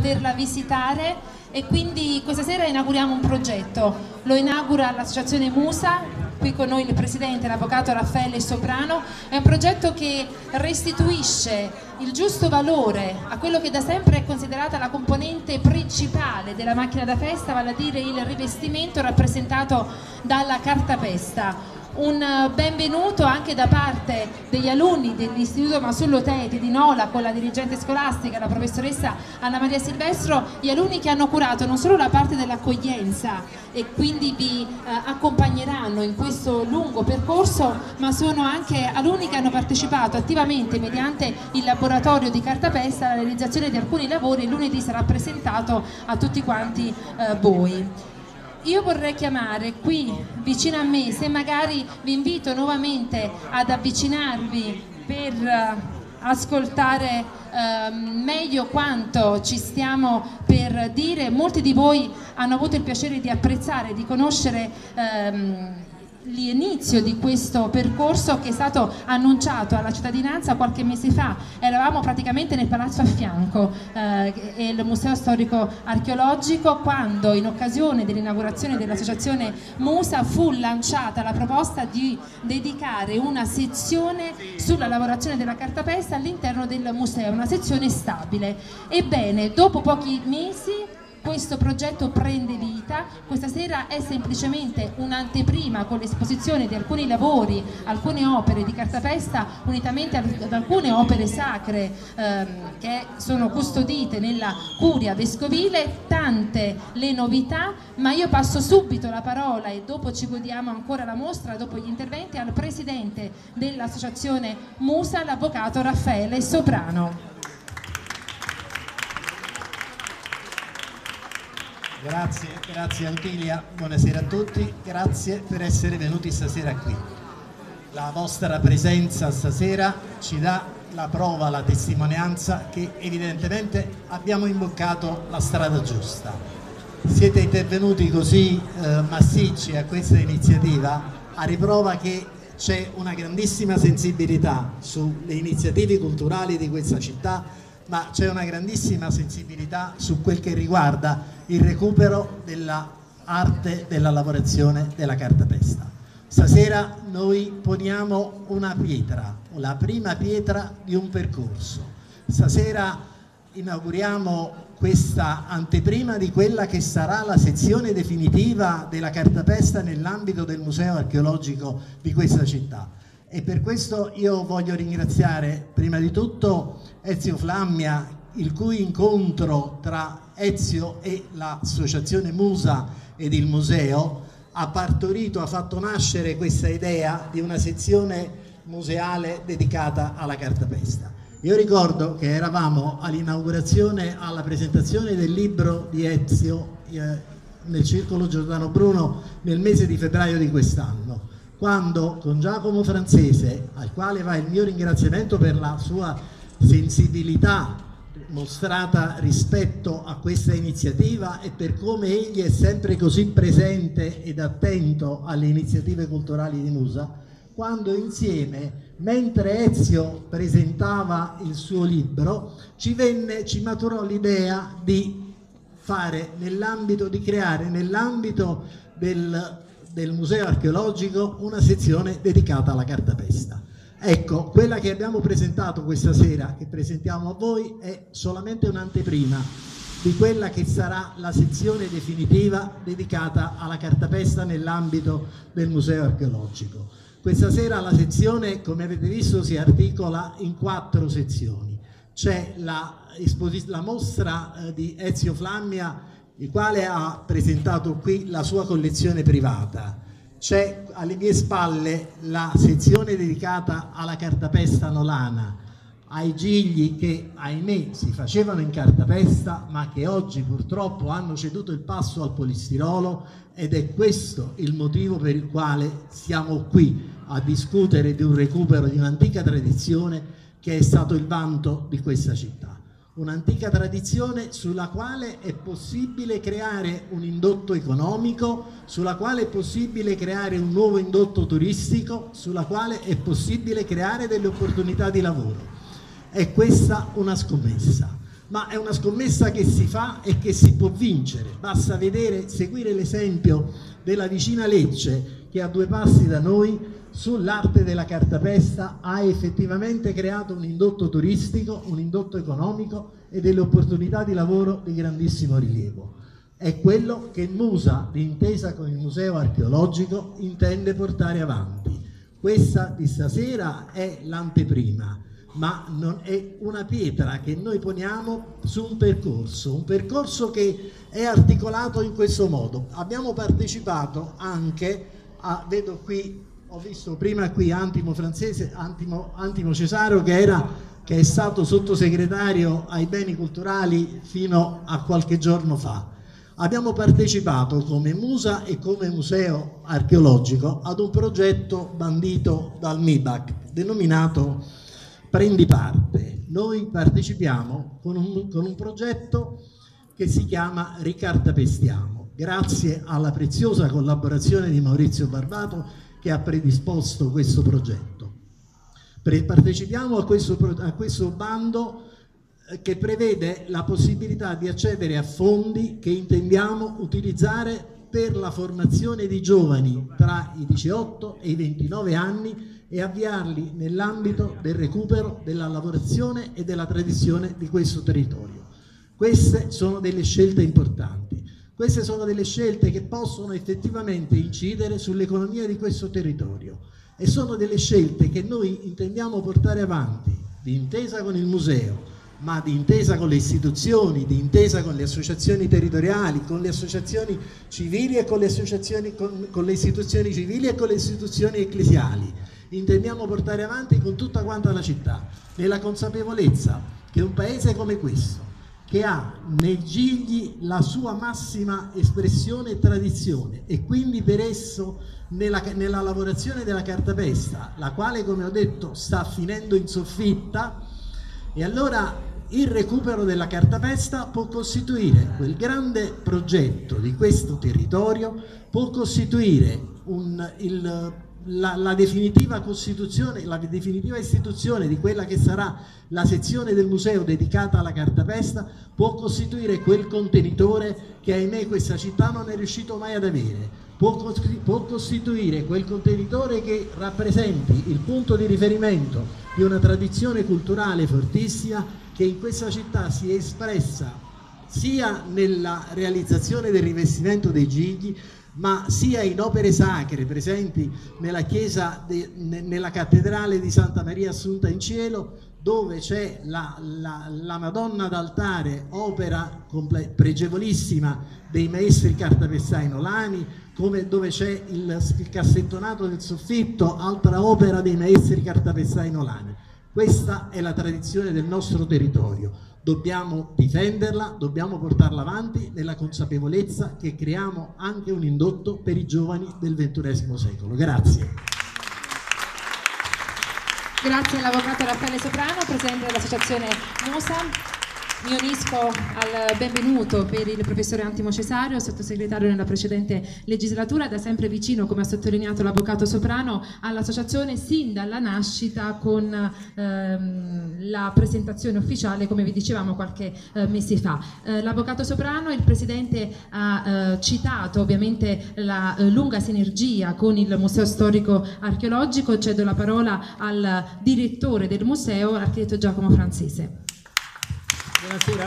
poterla visitare, e quindi questa sera inauguriamo un progetto. Lo inaugura l'associazione Musa, qui con noi il presidente, l'avvocato Raffaele Soprano. È un progetto che restituisce il giusto valore a quello che da sempre è considerata la componente principale della macchina da festa, vale a dire il rivestimento rappresentato dalla cartapesta. Un benvenuto anche da parte degli alunni dell'Istituto Masullo Teti di Nola, con la dirigente scolastica, la professoressa Anna Maria Silvestro, gli alunni che hanno curato non solo la parte dell'accoglienza e quindi vi accompagneranno in questo lungo percorso, ma sono anche alunni che hanno partecipato attivamente mediante il laboratorio di cartapesta alla realizzazione di alcuni lavori, e lunedì sarà presentato a tutti quanti voi. Io vorrei chiamare qui vicino a me, se magari vi invito nuovamente ad avvicinarvi per ascoltare meglio quanto ci stiamo per dire. Molti di voi hanno avuto il piacere di apprezzare, di conoscere l'inizio di questo percorso che è stato annunciato alla cittadinanza qualche mese fa. Eravamo praticamente nel palazzo a fianco, il Museo Storico Archeologico, quando in occasione dell'inaugurazione dell'associazione Musa fu lanciata la proposta di dedicare una sezione sulla lavorazione della cartapesta all'interno del museo, una sezione stabile. Ebbene, dopo pochi mesi questo progetto prende vita. Questa sera è semplicemente un'anteprima con l'esposizione di alcuni lavori, alcune opere di cartapesta, unitamente ad alcune opere sacre che sono custodite nella curia vescovile. Tante le novità, ma io passo subito la parola, e dopo ci godiamo ancora la mostra, dopo gli interventi, al presidente dell'associazione Musa, l'avvocato Raffaele Soprano. Grazie Autilia, buonasera a tutti, grazie per essere venuti stasera qui. La vostra presenza stasera ci dà la prova, la testimonianza che evidentemente abbiamo imboccato la strada giusta. Siete intervenuti così massicci a questa iniziativa, a riprova che c'è una grandissima sensibilità sulle iniziative culturali di questa città, ma c'è una grandissima sensibilità su quel che riguarda il recupero dell'arte della lavorazione della cartapesta. Stasera noi poniamo una pietra, la prima pietra di un percorso. Stasera inauguriamo questa anteprima di quella che sarà la sezione definitiva della cartapesta nell'ambito del Museo Archeologico di questa città. E per questo io voglio ringraziare prima di tutto Ezio Flammia, il cui incontro tra Ezio e l'associazione Musa ed il museo ha partorito, ha fatto nascere questa idea di una sezione museale dedicata alla cartapesta. Io ricordo che eravamo all'inaugurazione, alla presentazione del libro di Ezio nel Circolo Giordano Bruno nel mese di febbraio di quest'anno, quando con Giacomo Francese, al quale va il mio ringraziamento per la sua sensibilità mostrata rispetto a questa iniziativa e per come egli è sempre così presente ed attento alle iniziative culturali di Musa, quando insieme, mentre Ezio presentava il suo libro, ci maturò l'idea di fare di creare nell'ambito del Museo Archeologico una sezione dedicata alla cartapesta. Ecco, quella che abbiamo presentato questa sera, che presentiamo a voi, è solamente un'anteprima di quella che sarà la sezione definitiva dedicata alla cartapesta nell'ambito del Museo Archeologico. Questa sera la sezione, come avete visto, si articola in 4 sezioni. C'è la mostra di Ezio Flammia, il quale ha presentato qui la sua collezione privata. C'è alle mie spalle la sezione dedicata alla cartapesta nolana, ai gigli che ahimè si facevano in cartapesta ma che oggi purtroppo hanno ceduto il passo al polistirolo, ed è questo il motivo per il quale siamo qui a discutere di un recupero di un'antica tradizione che è stato il vanto di questa città. Un'antica tradizione sulla quale è possibile creare un indotto economico, sulla quale è possibile creare un nuovo indotto turistico, sulla quale è possibile creare delle opportunità di lavoro. È questa una scommessa. ma è una scommessa che si fa e che si può vincere. Basta seguire l'esempio della vicina Lecce, che a 2 passi da noi, sull'arte della cartapesta, ha effettivamente creato un indotto turistico, un indotto economico e delle opportunità di lavoro di grandissimo rilievo. È quello che Musa, d'intesa con il Museo Archeologico, intende portare avanti. Questa di stasera è l'anteprima, ma non è una pietra che noi poniamo su un percorso che è articolato in questo modo. Abbiamo partecipato anche vedo qui, ho visto prima qui Antimo Cesaro, che è stato sottosegretario ai beni culturali fino a qualche giorno fa. Abbiamo partecipato come Musa e come Museo Archeologico ad un progetto bandito dal MIBAC denominato Prendi Parte. Noi partecipiamo con un progetto che si chiama Ricartapestiamo, grazie alla preziosa collaborazione di Maurizio Barbato, che ha predisposto questo progetto. Partecipiamo a questo bando che prevede la possibilità di accedere a fondi che intendiamo utilizzare per la formazione di giovani tra i 18 e i 29 anni e avviarli nell'ambito del recupero, della lavorazione e della tradizione di questo territorio. Queste sono delle scelte importanti, queste sono delle scelte che possono effettivamente incidere sull'economia di questo territorio e sono delle scelte che noi intendiamo portare avanti d'intesa con il museo, ma d'intesa con le istituzioni, d'intesa con le associazioni territoriali, con le associazioni civili e con le istituzioni civili e con le istituzioni ecclesiali. Intendiamo portare avanti con tutta quanta la città, nella consapevolezza che un paese come questo, che ha nei gigli la sua massima espressione e tradizione e quindi per esso nella lavorazione della cartapesta, la quale, come ho detto, sta finendo in soffitta, e allora il recupero della cartapesta può costituire quel grande progetto di questo territorio, può costituire la definitiva istituzione di quella che sarà la sezione del museo dedicata alla cartapesta, può costituire quel contenitore che ahimè questa città non è riuscito mai ad avere, può costituire quel contenitore che rappresenti il punto di riferimento di una tradizione culturale fortissima che in questa città si è espressa sia nella realizzazione del rivestimento dei gigli, ma sia in opere sacre presenti nella chiesa, nella cattedrale di Santa Maria Assunta in Cielo, dove c'è la Madonna d'altare, opera pregevolissima dei maestri cartapestai nolani, dove c'è il cassettonato del soffitto, altra opera dei maestri cartapestai nolani. Questa è la tradizione del nostro territorio, dobbiamo difenderla, dobbiamo portarla avanti nella consapevolezza che creiamo anche un indotto per i giovani del XXI secolo. Grazie. Grazie all'avvocato Raffaele Soprano, presidente dell'associazione Musa. Mi unisco al benvenuto per il professore Antimo Cesario, sottosegretario nella precedente legislatura, da sempre vicino, come ha sottolineato l'avvocato Soprano, all'associazione sin dalla nascita con la presentazione ufficiale, come vi dicevamo qualche mese fa. L'avvocato Soprano, il presidente, ha citato ovviamente la lunga sinergia con il Museo Storico Archeologico. Cedo la parola al direttore del museo, l'architetto Giacomo Francese. Buonasera.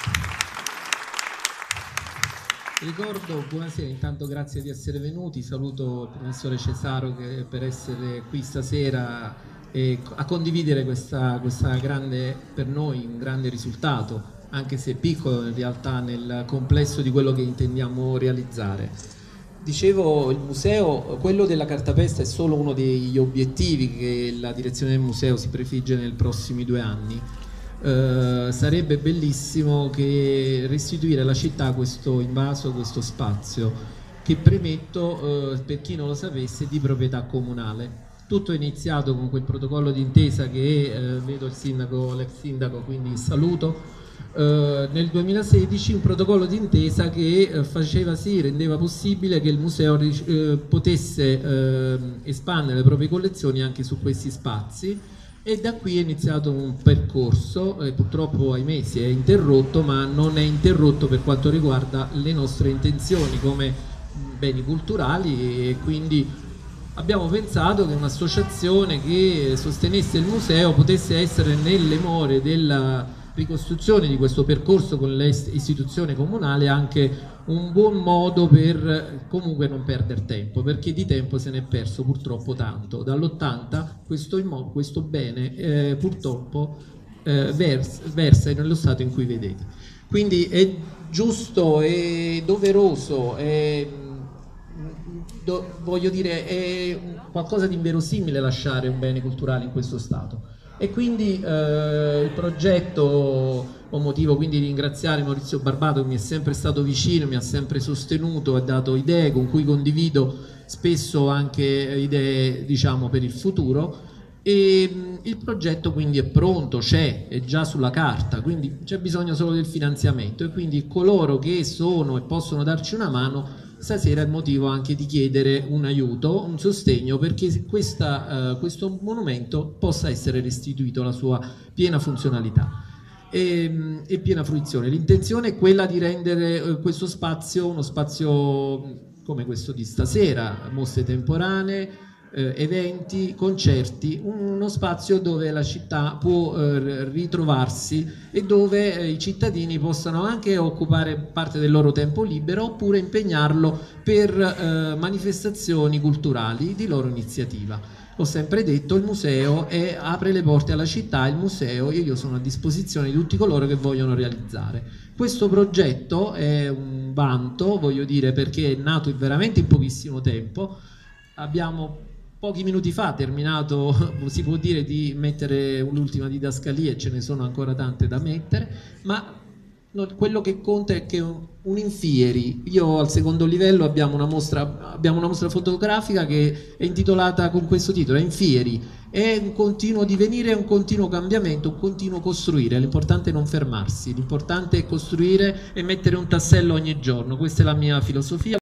Buonasera, intanto grazie di essere venuti, saluto il professore Cesaro per essere qui stasera e a condividere questa grande, per noi un grande risultato, anche se piccolo in realtà nel complesso di quello che intendiamo realizzare. Dicevo, il museo, quello della cartapesta, è solo uno degli obiettivi che la direzione del museo si prefigge nei prossimi 2 anni. Sarebbe bellissimo che restituire alla città questo invaso, questo spazio che, premetto, per chi non lo sapesse, è di proprietà comunale. Tutto è iniziato con quel protocollo d'intesa che vedo il sindaco, l'ex sindaco, quindi saluto, nel 2016, un protocollo d'intesa che rendeva possibile che il museo potesse espandere le proprie collezioni anche su questi spazi, E da qui è iniziato un percorso, purtroppo ahimè si è interrotto, ma non è interrotto per quanto riguarda le nostre intenzioni come beni culturali, e quindi abbiamo pensato che un'associazione che sostenesse il museo potesse essere nelle more della ricostruzione di questo percorso con l'istituzione comunale anche un buon modo per comunque non perdere tempo, perché di tempo se ne è perso purtroppo tanto. Dall'80 questo bene purtroppo versa nello stato in cui vedete. Quindi è giusto e doveroso, voglio dire, è qualcosa di inverosimile lasciare un bene culturale in questo stato. E quindi il progetto, ho motivo quindi di ringraziare Maurizio Barbato, che mi è sempre stato vicino, mi ha sempre sostenuto, ha dato idee con cui condivido spesso anche idee, diciamo, per il futuro. E il progetto quindi è pronto, è già sulla carta, quindi c'è bisogno solo del finanziamento, e quindi coloro che sono e possono darci una mano stasera è il motivo anche di chiedere un aiuto, un sostegno, perché questo monumento possa essere restituito alla sua piena funzionalità e piena fruizione. L'intenzione è quella di rendere questo spazio uno spazio come questo di stasera, mostre temporanee, eventi, concerti, uno spazio dove la città può ritrovarsi e dove i cittadini possano anche occupare parte del loro tempo libero oppure impegnarlo per manifestazioni culturali di loro iniziativa. Ho sempre detto, il museo apre le porte alla città, il museo, e io sono a disposizione di tutti coloro che vogliono realizzare. Questo progetto è un vanto, voglio dire, perché è nato veramente in pochissimo tempo. Abbiamo pochi minuti fa terminato, si può dire, di mettere l'ultima didascalia, e ce ne sono ancora tante da mettere, ma quello che conta è che un infieri. Io al secondo livello abbiamo una mostra fotografica che è intitolata con questo titolo, Infieri. È un continuo divenire, un continuo cambiamento, un continuo costruire. L'importante è non fermarsi, l'importante è costruire e mettere un tassello ogni giorno. Questa è la mia filosofia.